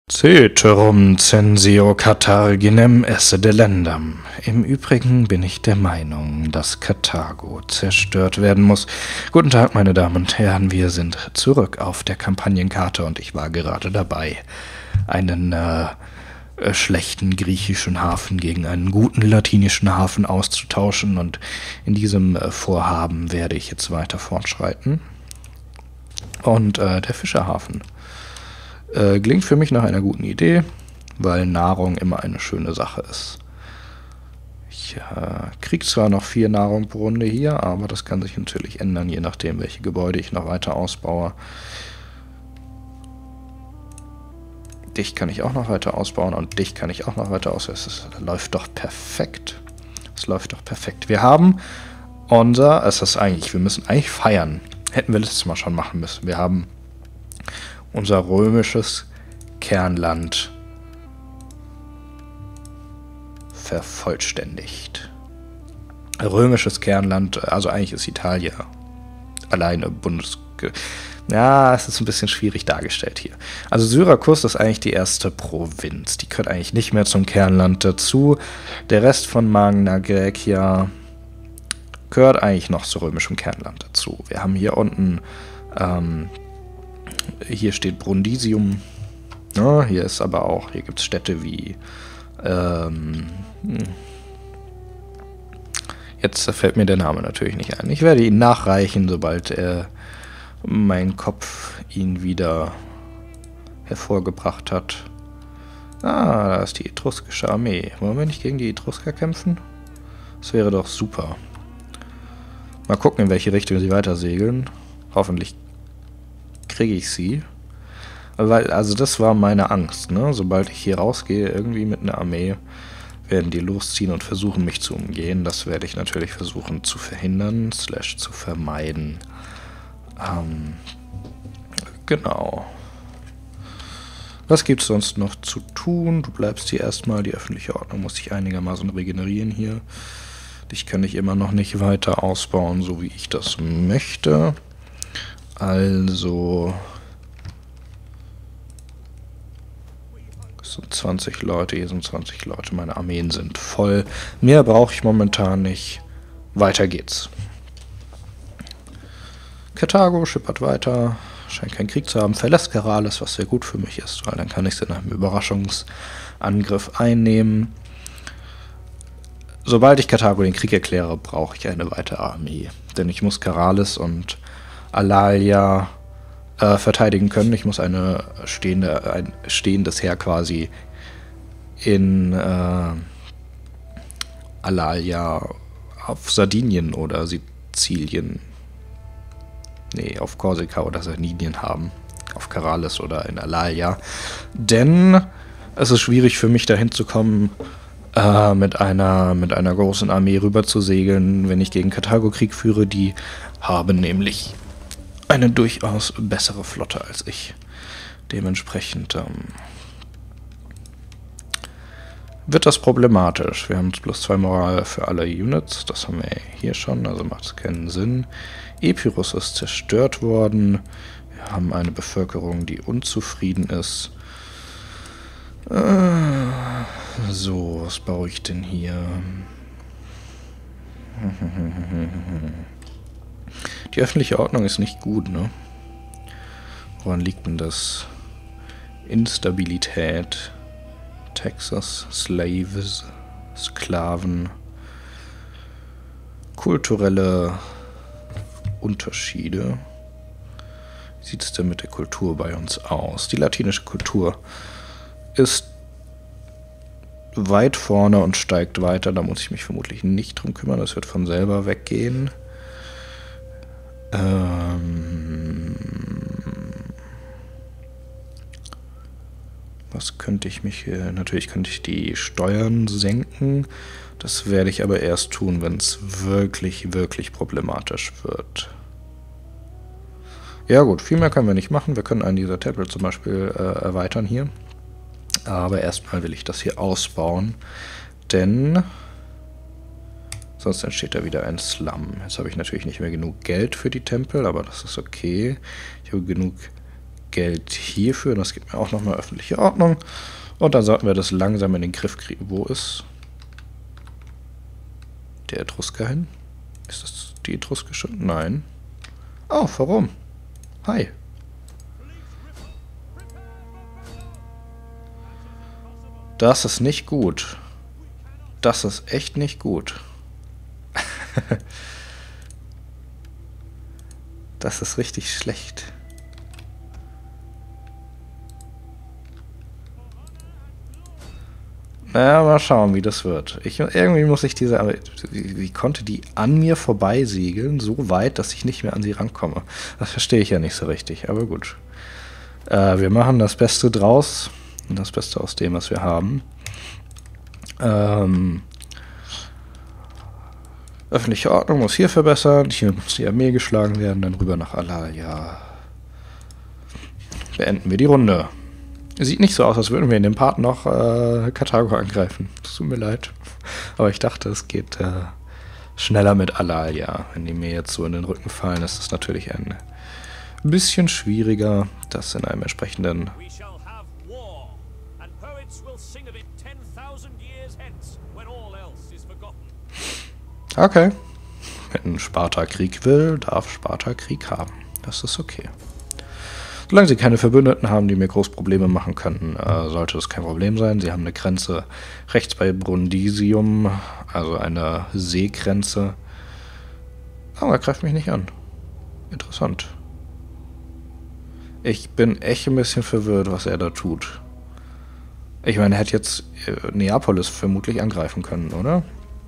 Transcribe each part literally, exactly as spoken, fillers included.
Ceterum censeo Carthaginem esse delendam. Im Übrigen bin ich der Meinung, dass Karthago zerstört werden muss. Guten Tag, meine Damen und Herren, wir sind zurück auf der Kampagnenkarte und ich war gerade dabei, einen äh, äh, schlechten griechischen Hafen gegen einen guten latinischen Hafen auszutauschen, und in diesem äh, Vorhaben werde ich jetzt weiter fortschreiten. Und äh, der Fischerhafen Äh, klingt für mich nach einer guten Idee, weil Nahrung immer eine schöne Sache ist. Ich äh, kriege zwar noch vier Nahrung pro Runde hier, aber das kann sich natürlich ändern, je nachdem, welche Gebäude ich noch weiter ausbaue. Dich kann ich auch noch weiter ausbauen und dich kann ich auch noch weiter ausbauen. Es läuft doch perfekt. Es läuft doch perfekt. Wir haben unser, es ist eigentlich, wir müssen eigentlich feiern. Hätten wir letztes Mal schon machen müssen. Wir haben unser römisches Kernland vervollständigt. Römisches Kernland, also eigentlich ist Italien alleine Bundes... Ja, es ist ein bisschen schwierig dargestellt hier. Also Syrakus ist eigentlich die erste Provinz. Die gehört eigentlich nicht mehr zum Kernland dazu. Der Rest von Magna Graecia gehört eigentlich noch zu römischem Kernland dazu. Wir haben hier unten... Ähm, Hier steht Brundisium. Ja, hier ist aber auch, hier gibt es Städte wie, ähm, jetzt fällt mir der Name natürlich nicht ein. Ich werde ihn nachreichen, sobald er mein Kopf ihn wieder hervorgebracht hat. Ah, da ist die etruskische Armee. Wollen wir nicht gegen die Etrusker kämpfen? Das wäre doch super. Mal gucken, in welche Richtung sie weiter segeln. Hoffentlich kriege ich sie. Weil, also das war meine Angst, ne? Sobald ich hier rausgehe, irgendwie mit einer Armee, werden die losziehen und versuchen, mich zu umgehen. Das werde ich natürlich versuchen zu verhindern, slash zu vermeiden. Ähm, genau. Was gibt es sonst noch zu tun? Du bleibst hier erstmal. Die öffentliche Ordnung muss sich einigermaßen regenerieren hier. Dich kann ich immer noch nicht weiter ausbauen, so wie ich das möchte. Also, es sind zwanzig Leute, hier sind zwanzig Leute, meine Armeen sind voll. Mehr brauche ich momentan nicht. Weiter geht's. Karthago schippert weiter, scheint keinen Krieg zu haben, verlässt Karales, was sehr gut für mich ist, weil dann kann ich sie nach einem Überraschungsangriff einnehmen. Sobald ich Karthago den Krieg erkläre, brauche ich eine weitere Armee, denn ich muss Karales und Alalia äh, verteidigen können. Ich muss eine stehende, ein stehendes Heer quasi in äh, Alalia auf Sardinien oder Sizilien, nee, auf Korsika oder Sardinien haben. Auf Karales oder in Alalia. Denn es ist schwierig für mich dahin zu kommen, äh, mit einer, mit einer großen Armee rüber zu segeln, wenn ich gegen Karthago Krieg führe. Die haben nämlich eine durchaus bessere Flotte als ich. Dementsprechend ähm, wird das problematisch. Wir haben plus zwei Moral für alle Units. Das haben wir hier schon, also macht es keinen Sinn. Epirus ist zerstört worden. Wir haben eine Bevölkerung, die unzufrieden ist. Äh, so, was baue ich denn hier? Die öffentliche Ordnung ist nicht gut, ne? Woran liegt denn das? Instabilität, Texas, Slaves, Sklaven, kulturelle Unterschiede. Wie sieht es denn mit der Kultur bei uns aus? Die latinische Kultur ist weit vorne und steigt weiter. Da muss ich mich vermutlich nicht drum kümmern. Das wird von selber weggehen. Ähm, was könnte ich mich hier... Natürlich könnte ich die Steuern senken. Das werde ich aber erst tun, wenn es wirklich, wirklich problematisch wird. Ja gut, viel mehr können wir nicht machen. Wir können einen dieser Tempel zum Beispiel äh, erweitern hier. Aber erstmal will ich das hier ausbauen, denn sonst entsteht da wieder ein Slum. Jetzt habe ich natürlich nicht mehr genug Geld für die Tempel, aber das ist okay. Ich habe genug Geld hierfür. Das gibt mir auch nochmal öffentliche Ordnung. Und dann sollten wir das langsam in den Griff kriegen. Wo ist der Etrusker hin? Ist das die etruskische? Nein. Oh, warum? Hi. Das ist nicht gut. Das ist echt nicht gut. Das ist richtig schlecht. Naja, mal schauen, wie das wird. Ich, irgendwie muss ich diese... Wie, wie konnte die an mir vorbeisegeln, so weit, dass ich nicht mehr an sie rankomme? Das verstehe ich ja nicht so richtig, aber gut. Äh, wir machen das Beste draus. Und das Beste aus dem, was wir haben. Ähm... Öffentliche Ordnung muss hier verbessern. Hier muss die Armee geschlagen werden. Dann rüber nach Alalia. Beenden wir die Runde. Sieht nicht so aus, als würden wir in dem Part noch äh, Karthago angreifen. Das tut mir leid. Aber ich dachte, es geht äh, schneller mit Alalia. Wenn die mir jetzt so in den Rücken fallen, ist es natürlich ein bisschen schwieriger, das in einem entsprechenden... Okay. Wenn Sparta Krieg will, darf Sparta Krieg haben. Das ist okay. Solange sie keine Verbündeten haben, die mir groß Probleme machen könnten, äh, sollte das kein Problem sein. Sie haben eine Grenze rechts bei Brundisium, also eine Seegrenze. Aber er greift mich nicht an. Interessant. Ich bin echt ein bisschen verwirrt, was er da tut. Ich meine, er hätte jetzt äh, Neapolis vermutlich angreifen können, oder?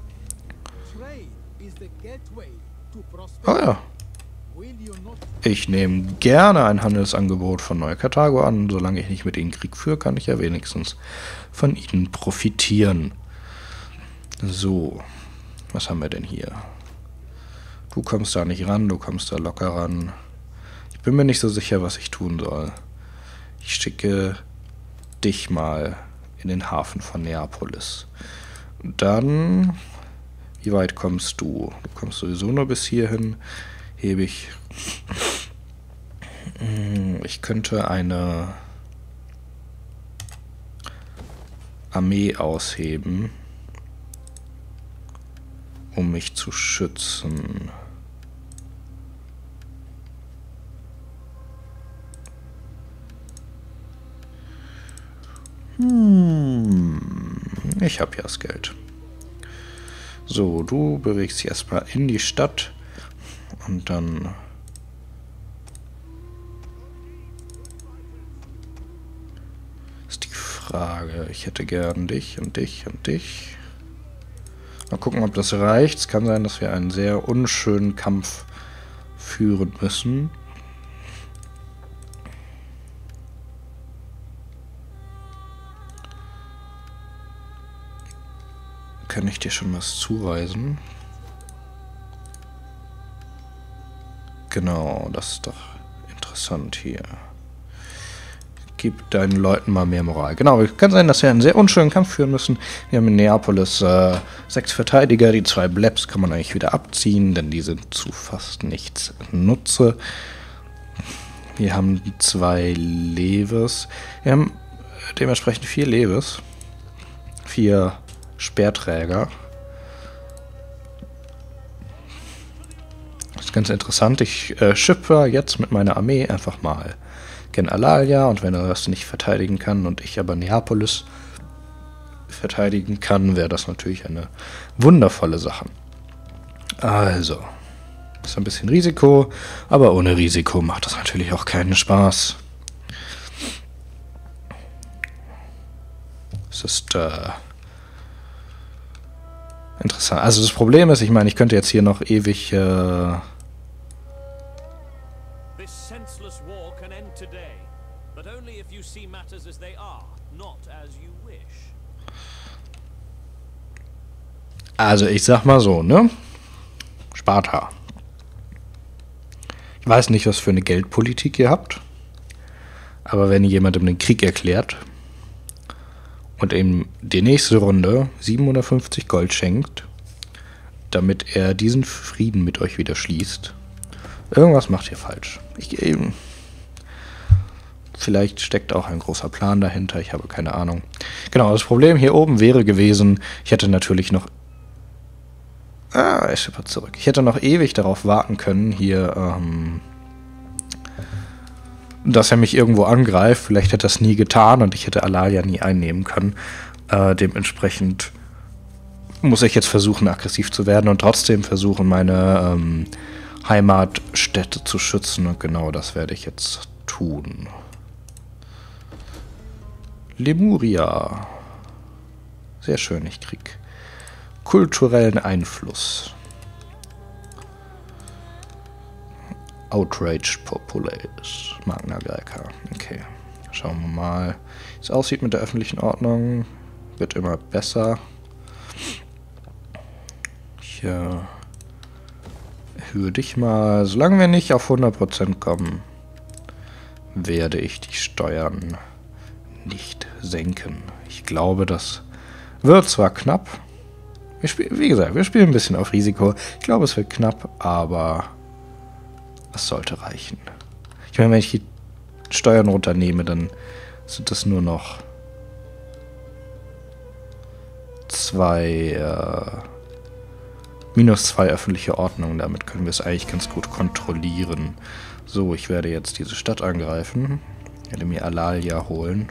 Oh ja. Ich nehme gerne ein Handelsangebot von Neu-Karthago an. Solange ich nicht mit ihnen Krieg führe, kann ich ja wenigstens von ihnen profitieren. So. Was haben wir denn hier? Du kommst da nicht ran, du kommst da locker ran. Ich bin mir nicht so sicher, was ich tun soll. Ich schicke dich mal in den Hafen von Neapolis. Dann... Wie weit kommst du? Du kommst sowieso nur bis hierhin. Hebe ich... Ich könnte eine Armee ausheben, um mich zu schützen. Hm, ich habe ja das Geld. So, du bewegst dich erstmal in die Stadt und dann ist die Frage, ich hätte gern dich und dich und dich. Mal gucken, ob das reicht. Es kann sein, dass wir einen sehr unschönen Kampf führen müssen. Kann ich dir schon was zuweisen? Genau, das ist doch interessant hier. Gib deinen Leuten mal mehr Moral. Genau, kann sein, dass wir einen sehr unschönen Kampf führen müssen. Wir haben in Neapolis äh, sechs Verteidiger. Die zwei Blebs kann man eigentlich wieder abziehen, denn die sind zu fast nichts Nutze. Wir haben zwei Leves. Wir haben dementsprechend vier Leves. Vier Speerträger. Das ist ganz interessant. Ich äh, schippe jetzt mit meiner Armee einfach mal gen Alalia, und wenn er das nicht verteidigen kann und ich aber Neapolis verteidigen kann, wäre das natürlich eine wundervolle Sache. Also, ist ein bisschen Risiko, aber ohne Risiko macht das natürlich auch keinen Spaß. Es ist äh, interessant. Also das Problem ist, ich meine, ich könnte jetzt hier noch ewig äh, Also ich sag mal so, ne? Sparta. Ich weiß nicht, was für eine Geldpolitik ihr habt, aber wenn jemandem den Krieg erklärt und ihm die nächste Runde siebenhundertfünfzig Gold schenkt, damit er diesen Frieden mit euch wieder schließt, irgendwas macht ihr falsch. Ich, eben, Vielleicht steckt auch ein großer Plan dahinter, ich habe keine Ahnung. Genau, das Problem hier oben wäre gewesen, ich hätte natürlich noch... Ah, er schippert zurück. Ich hätte noch ewig darauf warten können, hier, ähm... dass er mich irgendwo angreift. Vielleicht hätte er es nie getan und ich hätte Alalia nie einnehmen können. Äh, dementsprechend muss ich jetzt versuchen, aggressiv zu werden und trotzdem versuchen, meine ähm, Heimatstätte zu schützen. Und genau das werde ich jetzt tun. Lemuria. Sehr schön, ich krieg kulturellen Einfluss. Outraged Populace. Magna Graeca. Okay. Schauen wir mal, wie es aussieht mit der öffentlichen Ordnung. Wird immer besser. Ich äh, erhöhe dich mal. Solange wir nicht auf hundert Prozent kommen, werde ich die Steuern nicht senken. Ich glaube, das wird zwar knapp. Wir spielen, wie gesagt, wir spielen ein bisschen auf Risiko. Ich glaube, es wird knapp, aber es sollte reichen. Ich meine, wenn ich die Steuern runternehme, dann sind es nur noch zwei, äh, minus zwei öffentliche Ordnungen. Damit können wir es eigentlich ganz gut kontrollieren. So, ich werde jetzt diese Stadt angreifen. Ich werde mir Alalia holen.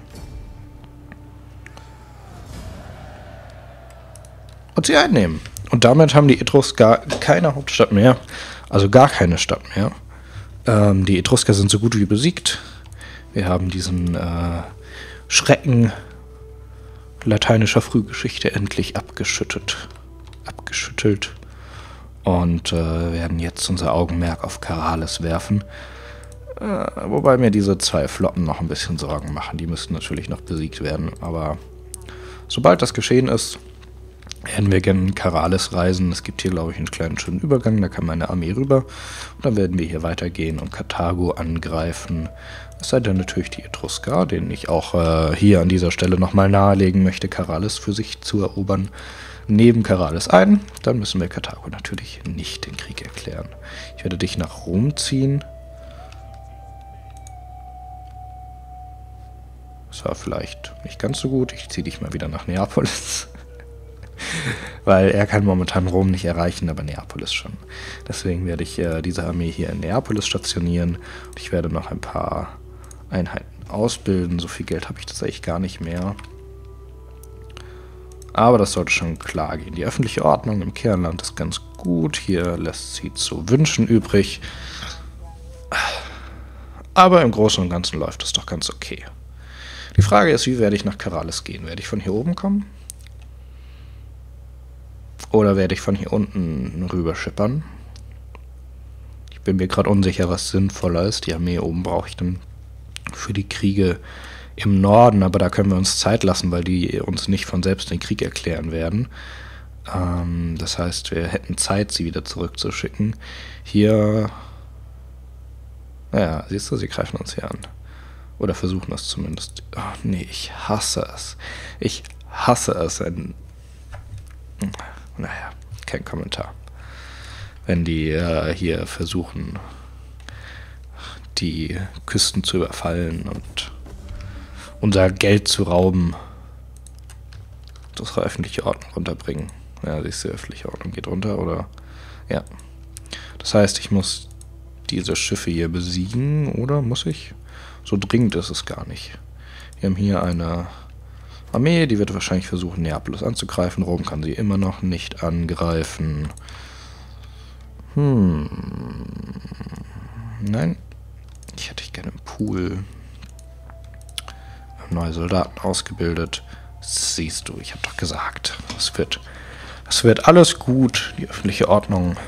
Und sie einnehmen. Und damit haben die Etrusker keine Hauptstadt mehr. Also gar keine Stadt mehr. Ähm, die Etrusker sind so gut wie besiegt. Wir haben diesen äh, Schrecken lateinischer Frühgeschichte endlich abgeschüttet. Abgeschüttelt. Und äh, werden jetzt unser Augenmerk auf Karalis werfen. Äh, wobei mir diese zwei Flotten noch ein bisschen Sorgen machen. Die müssten natürlich noch besiegt werden. Aber sobald das geschehen ist, werden wir gerne in Karalis reisen. Es gibt hier, glaube ich, einen kleinen schönen Übergang. Da kann meine Armee rüber. Und dann werden wir hier weitergehen und Karthago angreifen. Es sei denn natürlich die Etrusker, denen ich auch äh, hier an dieser Stelle nochmal nahelegen möchte, Karalis für sich zu erobern. Neben Karalis ein. Dann müssen wir Karthago natürlich nicht den Krieg erklären. Ich werde dich nach Rom ziehen. Das war vielleicht nicht ganz so gut. Ich ziehe dich mal wieder nach Neapolis. Weil er kann momentan Rom nicht erreichen, aber Neapolis schon. Deswegen werde ich äh, diese Armee hier in Neapolis stationieren. Und ich werde noch ein paar Einheiten ausbilden. So viel Geld habe ich tatsächlich gar nicht mehr. Aber das sollte schon klar gehen. Die öffentliche Ordnung im Kernland ist ganz gut. Hier lässt sie zu wünschen übrig. Aber im Großen und Ganzen läuft es doch ganz okay. Die Frage ist, wie werde ich nach Karalis gehen? Werde ich von hier oben kommen? Oder werde ich von hier unten rüber schippern? Ich bin mir gerade unsicher, was sinnvoller ist. Die Armee oben brauche ich dann für die Kriege im Norden, aber da können wir uns Zeit lassen, weil die uns nicht von selbst den Krieg erklären werden. Ähm, das heißt, wir hätten Zeit, sie wieder zurückzuschicken. Hier... Naja, siehst du, sie greifen uns hier an. Oder versuchen es zumindest. Oh, nee, ich hasse es. Ich hasse es, wenn... Naja, kein Kommentar. Wenn die äh, hier versuchen, die Küsten zu überfallen und unser Geld zu rauben, unsere öffentliche Ordnung runterbringen. Ja, siehst du, öffentliche Ordnung geht runter, oder? Ja. Das heißt, ich muss diese Schiffe hier besiegen, oder muss ich? So dringend ist es gar nicht. Wir haben hier eine Armee, die wird wahrscheinlich versuchen, Neapolis anzugreifen. Rom kann sie immer noch nicht angreifen. Hm. Nein. Ich hätte gerne einen Pool. Neue Soldaten ausgebildet. Siehst du, ich habe doch gesagt, es wird, es wird alles gut. Die öffentliche Ordnung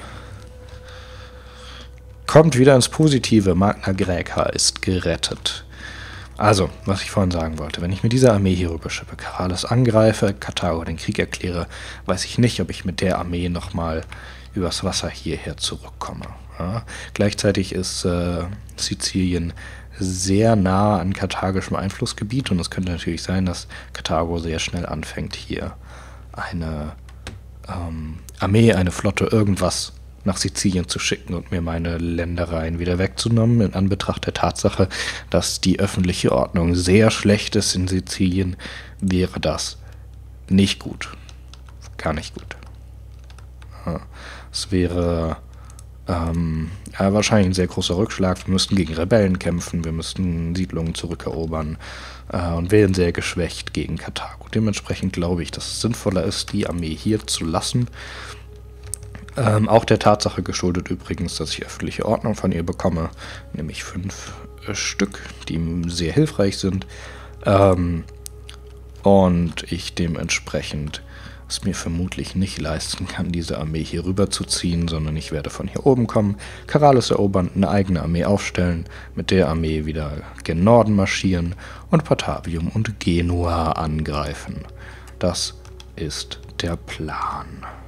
kommt wieder ins Positive. Magna Graeca ist gerettet. Also, was ich vorhin sagen wollte, wenn ich mit dieser Armee hier rüberschippe, Karalis angreife, Karthago den Krieg erkläre, weiß ich nicht, ob ich mit der Armee nochmal übers Wasser hierher zurückkomme. Ja? Gleichzeitig ist äh, Sizilien sehr nah an karthagischem Einflussgebiet und es könnte natürlich sein, dass Karthago sehr schnell anfängt, hier eine ähm, Armee, eine Flotte, irgendwas nach Sizilien zu schicken und mir meine Ländereien wieder wegzunehmen, in Anbetracht der Tatsache, dass die öffentliche Ordnung sehr schlecht ist in Sizilien, wäre das nicht gut. Gar nicht gut. Ja, es wäre ähm, ja, wahrscheinlich ein sehr großer Rückschlag. Wir müssten gegen Rebellen kämpfen, wir müssten Siedlungen zurückerobern äh, und wären sehr geschwächt gegen Karthago. Dementsprechend glaube ich, dass es sinnvoller ist, die Armee hier zu lassen. Ähm, auch der Tatsache geschuldet übrigens, dass ich öffentliche Ordnung von ihr bekomme, nämlich fünf äh, Stück, die sehr hilfreich sind. Ähm, und ich dementsprechend es mir vermutlich nicht leisten kann, diese Armee hier rüber zu ziehen, sondern ich werde von hier oben kommen, Karalis erobern, eine eigene Armee aufstellen, mit der Armee wieder gen Norden marschieren und Patavium und Genua angreifen. Das ist der Plan.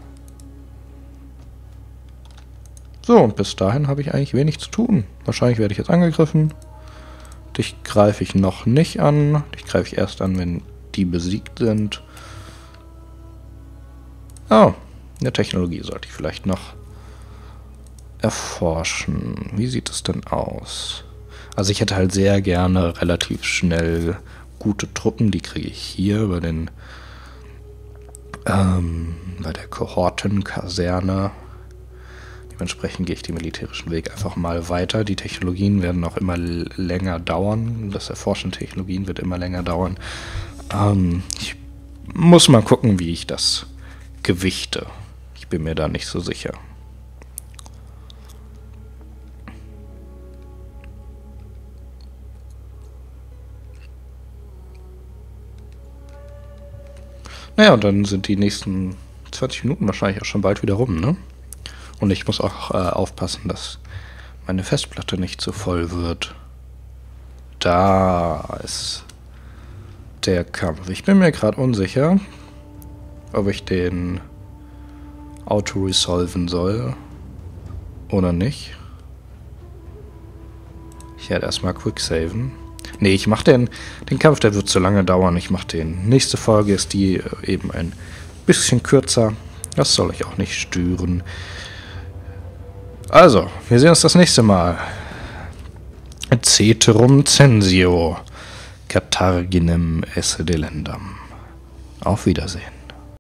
So, und bis dahin habe ich eigentlich wenig zu tun. Wahrscheinlich werde ich jetzt angegriffen. Dich greife ich noch nicht an. Dich greife ich erst an, wenn die besiegt sind. Oh, eine Technologie sollte ich vielleicht noch erforschen. Wie sieht es denn aus? Also ich hätte halt sehr gerne relativ schnell gute Truppen. Die kriege ich hier bei den ähm, bei der Kohortenkaserne. Dementsprechend gehe ich den militärischen Weg einfach mal weiter. Die Technologien werden auch immer länger dauern. Das Erforschen der Technologien wird immer länger dauern. Ähm, ich muss mal gucken, wie ich das gewichte. Ich bin mir da nicht so sicher. Naja, und dann sind die nächsten zwanzig Minuten wahrscheinlich auch schon bald wieder rum, ne? Und ich muss auch äh, aufpassen, dass meine Festplatte nicht zu voll wird. Da ist der Kampf. Ich bin mir gerade unsicher, ob ich den auto-resolven soll oder nicht. Ich werde erstmal quicksaven. Nee, ich mache den, den Kampf, der wird zu lange dauern. Ich mache den. Nächste Folge ist die eben ein bisschen kürzer. Das soll euch auch nicht stören. Also, wir sehen uns das nächste Mal. Ceterum censio, Carthaginem esse delendam. Auf Wiedersehen.